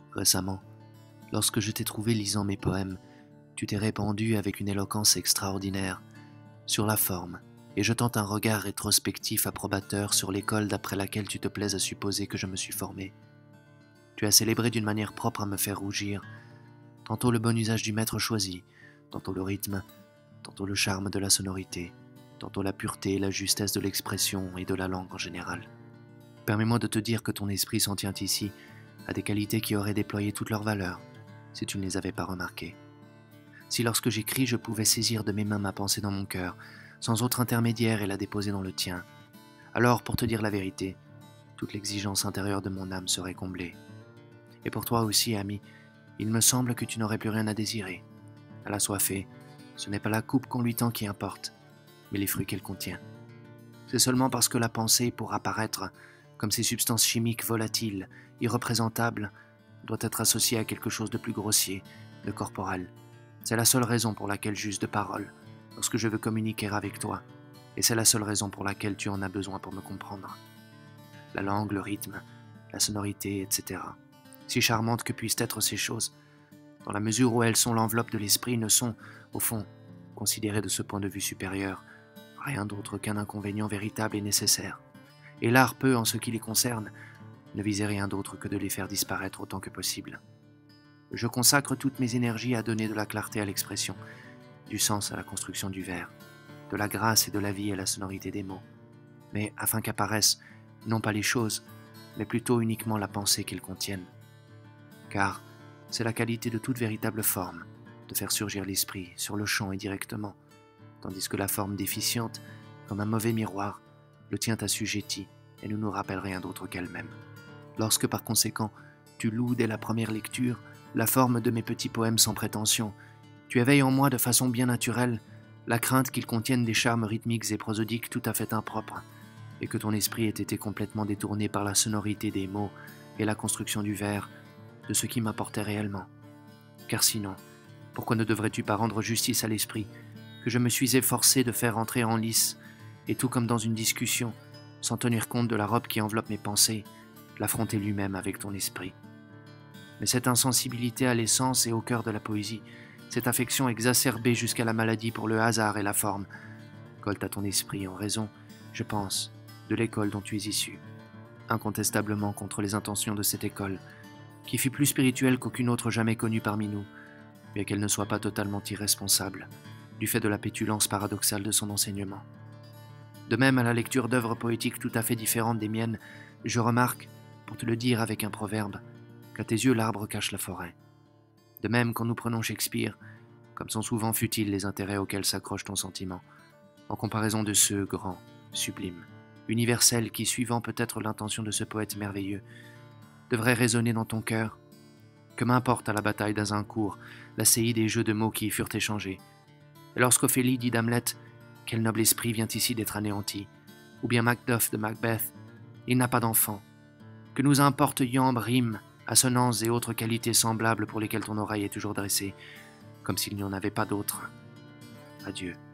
Récemment, lorsque je t'ai trouvé lisant mes poèmes, tu t'es répandu avec une éloquence extraordinaire sur la forme et jetant un regard rétrospectif approbateur sur l'école d'après laquelle tu te plais à supposer que je me suis formé. Tu as célébré d'une manière propre à me faire rougir, tantôt le bon usage du maître choisi, tantôt le rythme, tantôt le charme de la sonorité, tantôt la pureté et la justesse de l'expression et de la langue en général. Permets-moi de te dire que ton esprit s'en tient ici à des qualités qui auraient déployé toute leur valeur, si tu ne les avais pas remarquées. Si lorsque j'écris, je pouvais saisir de mes mains ma pensée dans mon cœur, sans autre intermédiaire et la déposer dans le tien, alors, pour te dire la vérité, toute l'exigence intérieure de mon âme serait comblée. Et pour toi aussi, ami, il me semble que tu n'aurais plus rien à désirer. À la soifée, ce n'est pas la coupe qu'on lui tend qui importe, mais les fruits qu'elle contient. C'est seulement parce que la pensée, pour apparaître comme ces substances chimiques volatiles, irreprésentables, doit être associée à quelque chose de plus grossier, de corporel. C'est la seule raison pour laquelle j'use de paroles, lorsque je veux communiquer avec toi, et c'est la seule raison pour laquelle tu en as besoin pour me comprendre. La langue, le rythme, la sonorité, etc. Si charmantes que puissent être ces choses, dans la mesure où elles sont l'enveloppe de l'esprit, ne sont, au fond, considérées de ce point de vue supérieur, rien d'autre qu'un inconvénient véritable et nécessaire. Et l'art peut, en ce qui les concerne, ne viser rien d'autre que de les faire disparaître autant que possible. Je consacre toutes mes énergies à donner de la clarté à l'expression, du sens à la construction du vers, de la grâce et de la vie à la sonorité des mots, mais afin qu'apparaissent non pas les choses, mais plutôt uniquement la pensée qu'elles contiennent. Car c'est la qualité de toute véritable forme, de faire surgir l'esprit sur le champ et directement, tandis que la forme déficiente, comme un mauvais miroir, le tient assujetti et ne nous rappelle rien d'autre qu'elle-même. Lorsque par conséquent, tu loues dès la première lecture la forme de mes petits poèmes sans prétention, tu éveilles en moi de façon bien naturelle la crainte qu'ils contiennent des charmes rythmiques et prosodiques tout à fait impropres, et que ton esprit ait été complètement détourné par la sonorité des mots et la construction du vers de ce qui m'apportait réellement. Car sinon, pourquoi ne devrais-tu pas rendre justice à l'esprit que je me suis efforcé de faire entrer en lice, et tout comme dans une discussion, sans tenir compte de la robe qui enveloppe mes pensées, l'affronter lui-même avec ton esprit. Mais cette insensibilité à l'essence et au cœur de la poésie, cette affection exacerbée jusqu'à la maladie pour le hasard et la forme, colle à ton esprit en raison, je pense, de l'école dont tu es issu, incontestablement contre les intentions de cette école, qui fut plus spirituelle qu'aucune autre jamais connue parmi nous, bien qu'elle ne soit pas totalement irresponsable, du fait de la pétulance paradoxale de son enseignement. De même, à la lecture d'œuvres poétiques tout à fait différentes des miennes, je remarque, pour te le dire avec un proverbe, qu'à tes yeux l'arbre cache la forêt. De même, quand nous prenons Shakespeare, comme sont souvent futiles les intérêts auxquels s'accroche ton sentiment, en comparaison de ceux grands, sublimes, universels qui, suivant peut-être l'intention de ce poète merveilleux, devraient résonner dans ton cœur. Que m'importe à la bataille d'Azincourt la série des jeux de mots qui y furent échangés. Et lorsqu'Ophélie dit d'Hamlet « Quel noble esprit vient ici d'être anéanti » ou bien Macduff de Macbeth « Il n'a pas d'enfant » que nous importe iambes, rimes, assonances et autres qualités semblables pour lesquelles ton oreille est toujours dressée, comme s'il n'y en avait pas d'autres. Adieu.